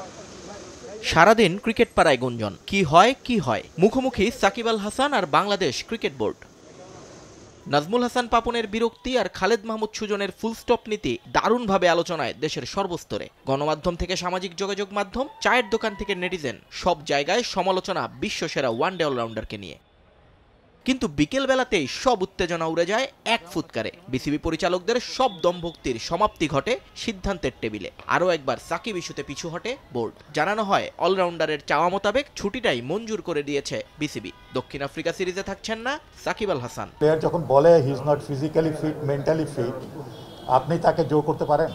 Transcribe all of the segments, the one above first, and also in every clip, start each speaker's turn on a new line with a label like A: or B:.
A: সারাদিন ক্রিকেট পাড়ায় গুঞ্জন কি হয় মুখোমুখি সাকিব আল হাসান আর বাংলাদেশ ক্রিকেট বোর্ড। নাজমুল হাসান পাপনের বিরক্তি আর খালেদ মাহমুদ সুজনের ফুলস্টপ নীতি দারুণভাবে আলোচনায় দেশের সর্বস্তরে। গণমাধ্যম থেকে সামাজিক যোগাযোগ মাধ্যম, চায়ের দোকান থেকে নেটিজেন, সব জায়গায় সমালোচনা বিশ্বসেরা ওয়ানডে অলরাউন্ডারকে নিয়ে। কিন্তু বিকেল বেলাতেই সব উত্তেজনা উড়ে যায় এক ফুৎকারে। বিসিবি পরিচালকদের সব দমভক্তির সমাপ্তি ঘটে সিদ্ধান্তের টেবিলে। আরও একবার সাকিব ইস্যুতে পিছু হটে বোর্ড। জানানো হয় অলরাউন্ডারের চাওয়া মোতাবেক ছুটিটাই মঞ্জুর করে দিয়েছে বিসিবি। দক্ষিণ আফ্রিকা সিরিজে থাকছেন না সাকিব আল হাসান।
B: প্লেয়ার যখন বলে he is not physically fit, mentally fit, আপনি তাকে জোর করতে পারেন?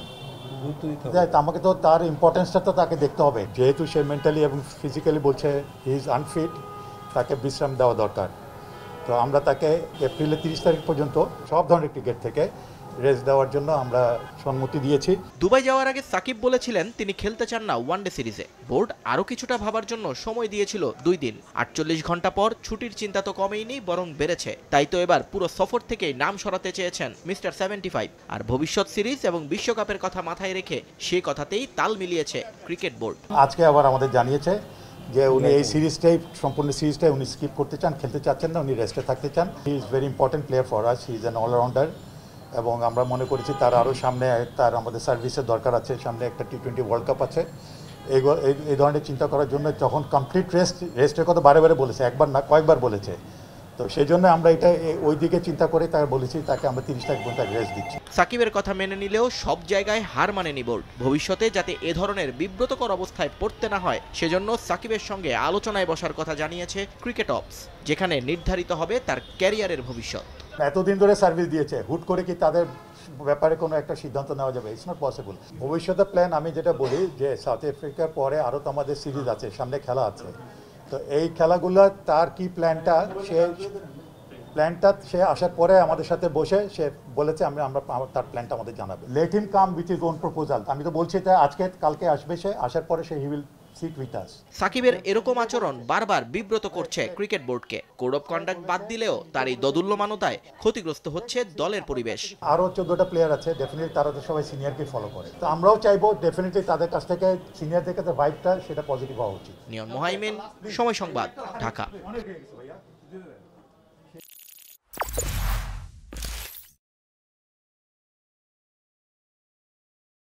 B: আমাকে তো তার ইম্পর্টেন্সটা তো তাকে দেখতে হবে। যেহেতু সে মেন্টালি এবং ফিজিক্যালি বলছে হি ইজ আনফিট, তাকে বিশ্রাম দেওয়া দরকার। তো আমরা তাকে এপ্রিলের 30 তারিখ পর্যন্ত সব ধরনের ক্রিকেট থেকে রেস্ট দেওয়ার জন্য আমরা সম্মতি দিয়েছি।
A: দুবাই যাওয়ার আগে সাকিব বলেছিলেন তিনি খেলতে চান না ওয়ানডে সিরিজে। বোর্ড আরও কিছুটা ভাবার জন্য সময় দিয়েছিল 2 দিন। 48 ঘন্টা পর ছুটির চিন্তা তো কমেইনি, বরং বেড়েছে। তাই তো এবার পুরো সফর থেকেই নাম সরাতে চেয়েছেন মিস্টার 75। আর ভবিষ্যৎ সিরিজ এবং বিশ্বকাপের কথা মাথায় রেখে সেই কথাতেই তাল মিলিয়েছে ক্রিকেট বোর্ড।
B: আজকে আবার আমাদের জানিয়েছে যে উনি এই সিরিজটাই, সম্পূর্ণ সিরিজটাই উনি স্কিপ করতে চান, খেলতে চাচ্ছেন না, উনি রেস্টে থাকতে চান। He is very important player for us, he is an allrounder এবং আমরা মনে করেছি তার আরও সামনে তার আমাদের সার্ভিসের দরকার আছে। সামনে একটা T20 ওয়ার্ল্ড কাপ আছে। এই ধরনের চিন্তা করার জন্য যখন কমপ্লিট রেস্টের কথা বারে বারে বলেছে, একবার না কয়েকবার বলেছে, তো সেই জন্য আমরা এটা ওই দিকে চিন্তা করে তাকে বলেছি তাকে আমরা 30 তারিখ পর্যন্ত রেস্ট দিচ্ছি।
A: সাকিবের কথা মেনে নিলেও সব জায়গায় হার মানেনি বোর্ড। ভবিষ্যতে যাতে এ ধরনের বিব্রতকর অবস্থায় পড়তে না হয় সেজন্য সাকিবের সঙ্গে আলোচনায় বসার কথা জানিয়েছে ক্রিকেট অপস, যেখানে নির্ধারিত হবে তার ক্যারিয়ারের ভবিষ্যৎ।
B: এতদিন ধরে সার্ভিস দিয়েছে, হুট করে কি তাদের ব্যাপারে কোনো একটা সিদ্ধান্ত নেওয়া যাবে? It's not possible. ভবিষ্যতের প্ল্যান আমি যেটা বলি যে সাউথ আফ্রিকার পরে আরও তো আমাদের সিরিজ আছে, সামনে খেলা আছে। তো এই খেলাগুলো তার কি প্ল্যানটা সে আসার পরে আমাদের সাথে বসে সে বলেছে আমরা তার প্ল্যানটা আমাদের জানাবে। Let him come with his own proposal. আমি তো বলছি তাই আজকে কালকে আসবে, সে আসার পরে সে he will sit with us.
A: সাকিবের এরকম আচরণ বারবার বিব্রত করছে ক্রিকেট বোর্ডকে। কোড অফ কন্ডাক্ট বাদ দিলেও তার এই দোদুল্যমানতায় ক্ষতিগ্রস্ত হচ্ছে দলের পরিবেশ।
B: আরও 14টা প্লেয়ার আছে, ডেফিনেটলি তারা তো সবাই সিনিয়রকে ফলো করে। তো আমরাও চাইবো ডেফিনেটলি তাদের কাছ থেকে সিনিয়রদের কাছে ভাইবটা সেটা পজিটিভ হওয়া উচিত।
A: নিয়ন মোহাইমিন, সময় সংবাদ, ঢাকা।